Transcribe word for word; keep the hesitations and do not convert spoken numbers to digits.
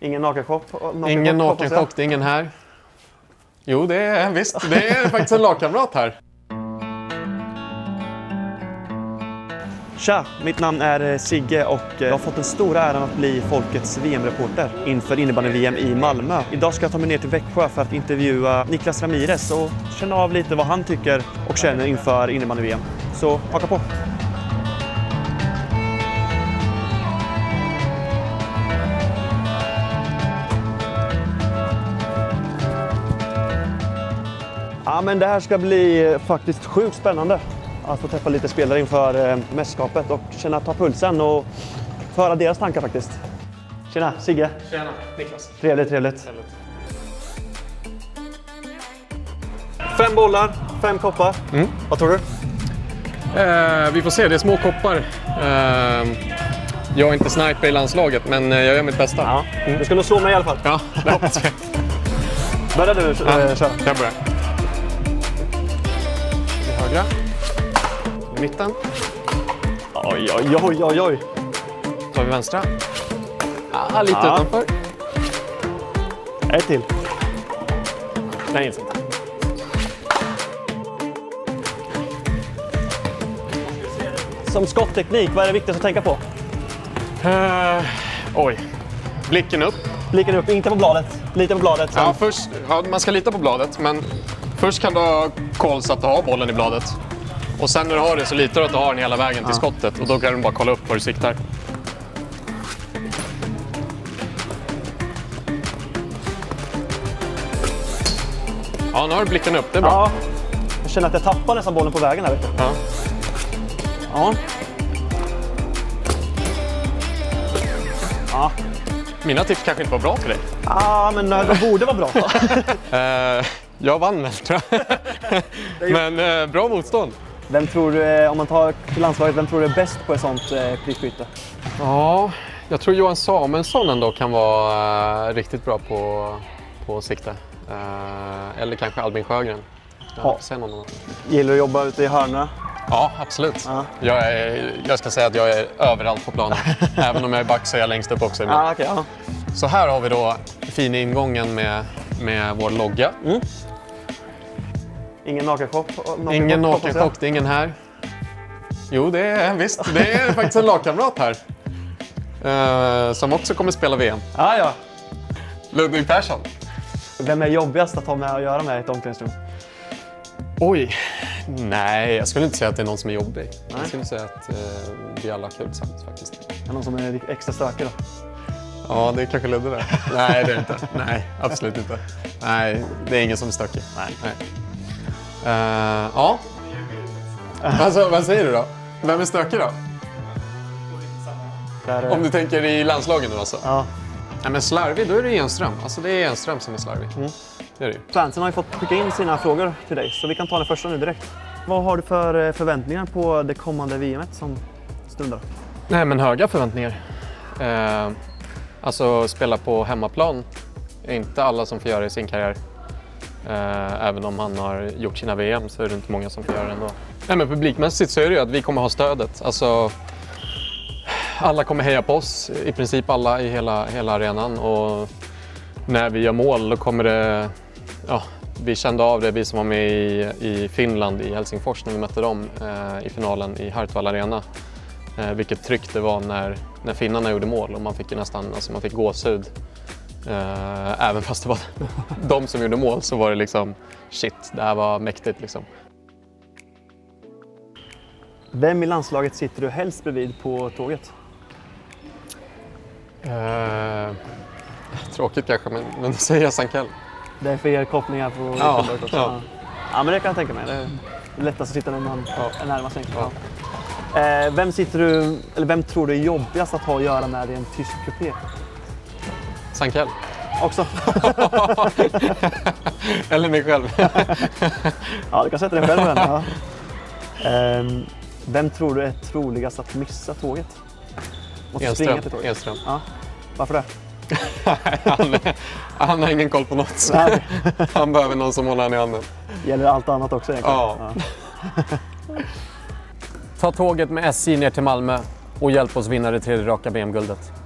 Ingen nakenchock? Ingen nakenchock, det är ingen här. Jo, det är visst. Det är faktiskt en lagkamrat här. Tja, mitt namn är Sigge och jag har fått den stora äran att bli Folkets V M-reporter inför innebandy-V M i Malmö. Idag ska jag ta mig ner till Växjö för att intervjua Niklas Ramirez och känna av lite vad han tycker och känner inför innebandy-V M. Så haka på! Ja, men det här ska bli faktiskt sjukt spännande att få träffa lite spelare inför eh, mästerskapet och känna ta pulsen och föra deras tankar faktiskt. Tjena, Sigge. Tjena, Niklas. Trevligt, trevligt. trevligt. Fem bollar, fem koppar. Mm. Vad tror du? Eh, vi får se, det är små koppar. Eh, jag är inte sniper i landslaget, men jag gör mitt bästa. Ja. Mm. Du ska nog slå mig i alla fall. Ja, det hoppas jag. Börjar du ja, äh, köra? Jag börjar. Högra. I mitten. Oj, oj, oj, oj, oj. Så tar vi vänstra. Ah, lite ja. utanför. Ett till. Nej, inte. Som skottteknik, vad är det viktigaste att tänka på? Uh, oj. Blicken upp. Blicken upp, inte på bladet. Lite på bladet. Sen. Ja, först, ja, man ska lita på bladet, men först kan du ha koll så att du har bollen i bladet. Och sen när du har det så litar du att du har den hela vägen till ja. skottet. Och då kan du bara kolla upp var du siktar. Ja, nu har du blicken upp. Det är bra. Ja. Jag känner att jag tappar nästan bollen på vägen här, vet du. Ja. Ja. Ja. Mina tips kanske inte var bra för dig. Ja, men de borde vara bra. uh, jag vann väl, tror jag. Men uh, bra motstånd. Vem tror du, om man tar till landslaget, vem tror du är bäst på ett sånt eh, prickskytte? Ja, jag tror Johan Samuelsson ändå kan vara uh, riktigt bra på, på sikte. Uh, eller kanske Albin Sjögren. Jag, ja. någon Gillar du att jobba ute i hörnorna? Ja, absolut. Uh-huh. Jag, är, jag ska säga att jag är överallt på planen. Även om jag är back så är jag längst upp också. Ah, okay, uh-huh. Så här har vi då fin ingången med, med vår logga. Mm. Ingen nakenchock? Ingen nakenchock, det är ingen här. Jo, det är visst. Det är faktiskt en lagkamrat här. Uh, som också kommer spela V M. Ah, ja. Ludvig Persson. Vem är jobbigast att ha med och göra med i ett omklädningsrum? Oj, nej, jag skulle inte säga att det är någon som är jobbig. Nej. Jag skulle säga att uh, vi alla har kul tillsammans faktiskt. Är det någon som är extra stökig då? Ja, det är kanske Ludde där. Nej, det är det inte. Nej, absolut inte. Nej, det är ingen som är stökig. Nej. Nej. Uh, ja. Alltså, vad säger du då? Vem är stökig då? Där, om du tänker i landslagen nu alltså. Ja. Nej, men slarvig, då är det Enström. Alltså det är Enström som är slarvig. Mm. Det är det ju. Fansen har ju fått skicka in sina frågor till dig, så vi kan ta den första nu direkt. Vad har du för förväntningar på det kommande V M-et som stundar? Nej, men höga förväntningar. Uh, alltså spela på hemmaplan är inte alla som får göra i sin karriär. Uh, även om han har gjort sina V M så är det inte många som får göra det ändå. Nej, men publikmässigt så är det ju att vi kommer ha stödet. Alltså, alla kommer heja på oss, i princip alla i hela, hela arenan. Och när vi gör mål då kommer det... Ja, vi kände av det, vi som var med i, i Finland, i Helsingfors när vi mötte dem uh, i finalen i Hartwall Arena. Uh, vilket tryck det var när, när finnarna gjorde mål och man fick ju nästan alltså man fick gåshud. Uh, även fast det var de som gjorde mål så var det liksom shit, det här var mäktigt liksom. Vem i landslaget sitter du helst bredvid på tåget? Uh, tråkigt kanske, men, men säger jag Sankell. Det är fler kopplingar på ja, också. Ja. Ja, men det kan jag tänka mig. Det är lättast att sitta när man ja. är närmast. Ja. Uh, vem, sitter du, eller vem tror du är jobbigast att ha att göra med i en tysk kupé? Sankell. Också. Eller mig själv. Ja, du kan sätta dig själv med den. Ja. Um, vem tror du är troligast att missa tåget? Måste Enström. Till tåget. Enström. Ja. Varför det? han, han har ingen koll på något. Han behöver någon som håller han i handen. Gäller allt annat också egentligen? Ja. Ja. Ta tåget med S J ner till Malmö och hjälp oss vinna det tredje raka V M-guldet.